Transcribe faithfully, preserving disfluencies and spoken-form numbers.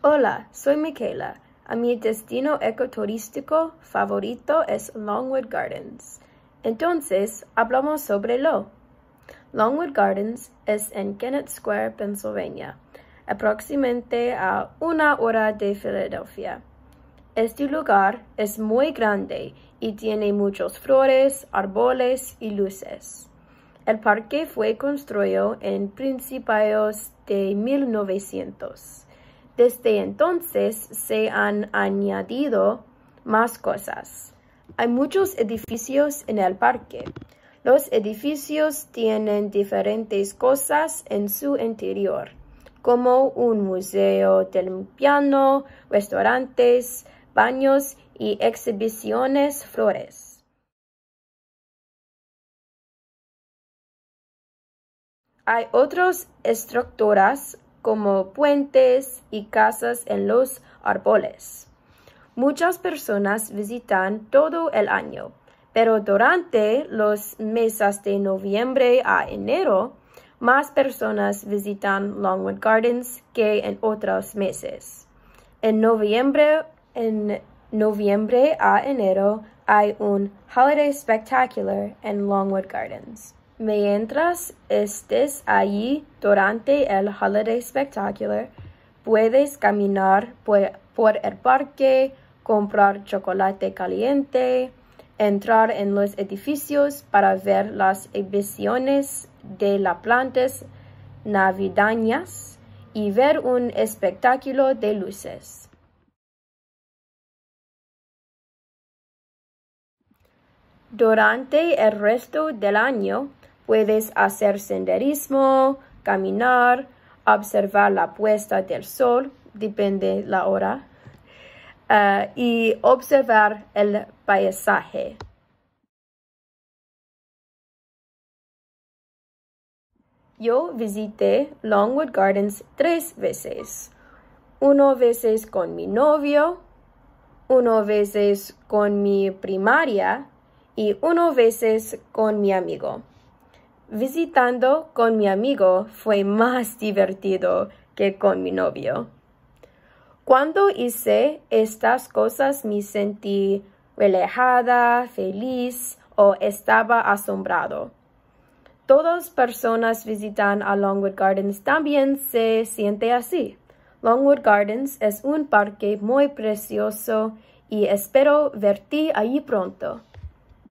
Hola, soy Michaela. A mi destino ecoturístico favorito es Longwood Gardens. Entonces, hablamos sobre lo. Longwood Gardens es en Kennett Square, Pennsylvania, aproximadamente a una hora de Filadelfia. Este lugar es muy grande y tiene muchas flores, árboles y luces. El parque fue construido en principios de mil novecientos. Desde entonces se han añadido más cosas. Hay muchos edificios en el parque. Los edificios tienen diferentes cosas en su interior, como un museo del piano, restaurantes, baños y exhibiciones flores. Hay otras estructuras como puentes y casas en los árboles. Muchas personas visitan todo el año, pero durante los meses de noviembre a enero, más personas visitan Longwood Gardens que en otros meses. En noviembre, en noviembre a enero hay un Holiday Spectacular en Longwood Gardens. Mientras estés allí durante el Holiday Spectacular, puedes caminar por, por el parque, comprar chocolate caliente, entrar en los edificios para ver las exhibiciones de las plantas navideñas y ver un espectáculo de luces. Durante el resto del año, puedes hacer senderismo, caminar, observar la puesta del sol, depende la hora, uh, y observar el paisaje. Yo visité Longwood Gardens tres veces. Una vez con mi novio, una vez con mi primaria y una vez con mi amigo. Visitando con mi amigo fue más divertido que con mi novio. Cuando hice estas cosas me sentí relajada, feliz o estaba asombrado. Todas personas visitan a Longwood Gardens también se siente así. Longwood Gardens es un parque muy precioso y espero verte allí pronto.